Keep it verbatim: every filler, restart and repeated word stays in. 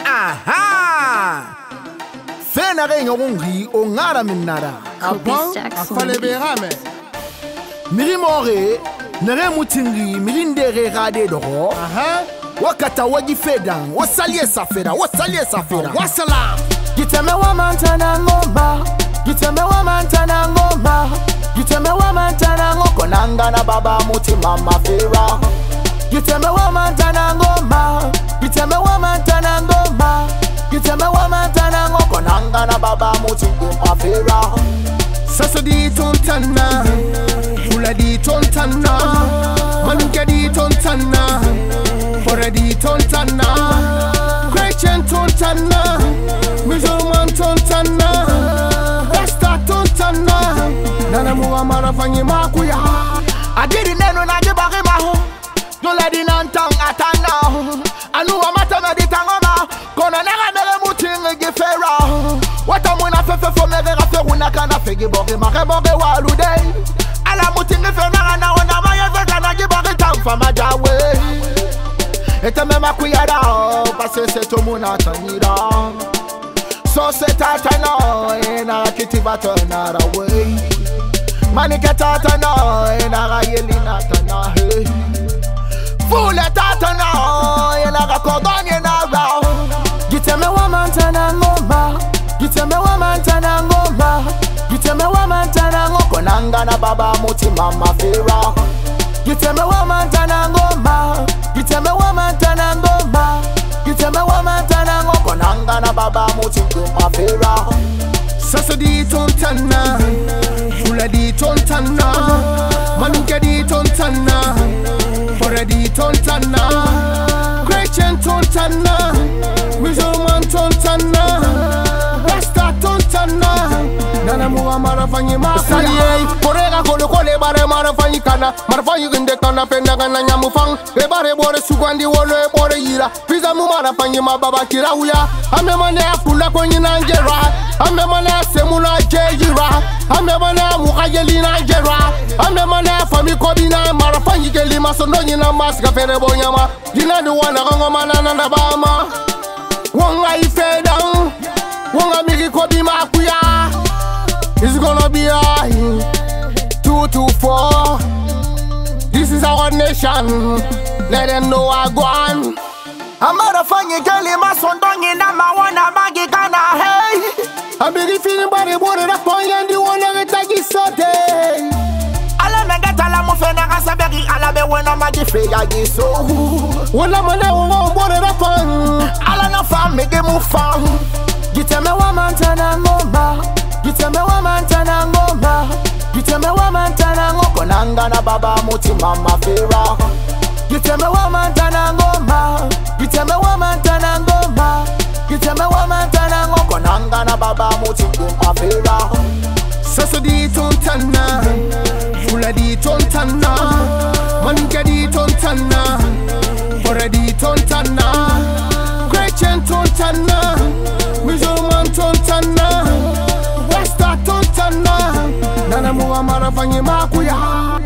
Aha! Fena renga wongi ongara minara. Abon afale berame. Miri more nere mutingi mirindere rade doro. Aha. Wakata wagi fedan, wasalie safeda, wasalie safeda. Wasalam. Giteme wa mantana ngoma, giteme wa mantana ngoma, giteme wa mantana ngoko nanga na baba muti mama fera. Giteme wa mantana ngoma, giteme wa mantana ngoma, giteme wa mantana ngoko nanga na baba muti mama fera. Sasa di tontana, fula di tontana, manuka di tontana, fora di tontana, Christian tontana, Musulman tontana, Rasta tontana, nana muwa marafanyi makuya. Adiri nenu na jibari mahu, yola di nantang atana, anu wa matana di tangoma, kona nega mere mutingi gifera. Wata muna fefe fo mere rafe una kana fegi bogi mare bogi walude. Ala mutingi fe nara na ona maye fe kana gibari tamfa majawe. Ete me makuya da, pase se to muna tanira. So se tatana, ena kiti bato nara way. Manike tatana, ena yeli natana hey. Fule tatana, ena rakodonye nara. Giteme wa mantana ngoma, giteme wa mantana ngoma, giteme wa mantana ngoko nanga na baba muti mama fera. Giteme wa mantana ngoma, giteme wa mantana ngoma, giteme wa mantana ngoko nanga na baba muti mama fera. Sasa di tontana, fula di tontana, manuka di tontana, fora di tontana, Christian tontana, Musulman tontana, Rasta tontana, nana muwa marafanyi makuya. Porega kolo kole bare marafanyi kana, marafanyi ginde kana penda kana nyamufang. E bare bore sugwandi wolo e bore yira, pisa mu marafanyi mababa kira uya. Ame mane afula kwenye nanjera, ame mane semuna jeyira, ame mane mukayeli nanjera, ame mane fami kobina marafanyi geli masononyi na maska fere bonyama. Gina ni wana kongo manana na bama. Wonga ifedan, wonga miki kobi makuya. It's gonna be a two to four. This is our nation. Let them know I go on. Amara fanyi geli masondonyi na mawana magi kana hey. I'm really feeling body water that point and the one that I get sote. Ala megata la mufena kasaberi ala be wena magi feya giso. Wala mana wona water that point. Ala na fam mege mufam. Giteme wa mantana ngoma, giteme wa mantana ngoma, giteme wa mantana ngoko nanga na baba muti mama fera. Giteme wa mantana ngoma, giteme wa mantana ngoma, giteme wa mantana ngoko nanga na baba muti mama fera. Sasa di tontana, fula di tontana, manuka di tontana, fora di tontana, Christian tontana, Musulman tontana, Rasta tontana, nana muwa marafanyi makuya.